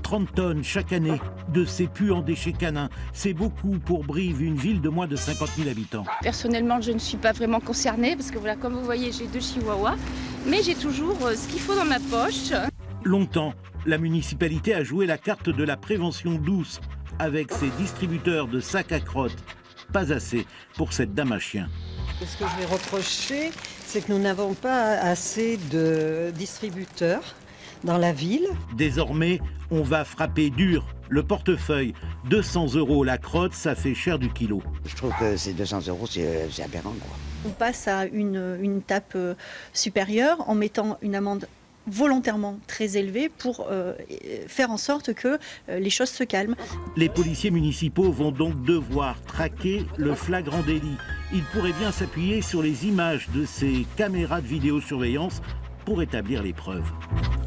30 tonnes chaque année de ces puants déchets canins. C'est beaucoup pour Brive, une ville de moins de 50 000 habitants. Personnellement, je ne suis pas vraiment concernée parce que voilà, comme vous voyez, j'ai 2 chihuahuas. Mais j'ai toujours ce qu'il faut dans ma poche. Longtemps, la municipalité a joué la carte de la prévention douce avec ses distributeurs de sacs à crottes. Pas assez pour cette dame à chien. Ce que je vais reprocher, c'est que nous n'avons pas assez de distributeurs dans la ville. Désormais, on va frapper dur. Le portefeuille, 200 € la crotte, ça fait cher du kilo. Je trouve que ces 200 €, c'est aberrant, quoi. On passe à une étape supérieure en mettant une amende volontairement très élevée pour faire en sorte que les choses se calment. Les policiers municipaux vont donc devoir traquer le flagrant délit. Ils pourraient bien s'appuyer sur les images de ces caméras de vidéosurveillance pour établir les preuves.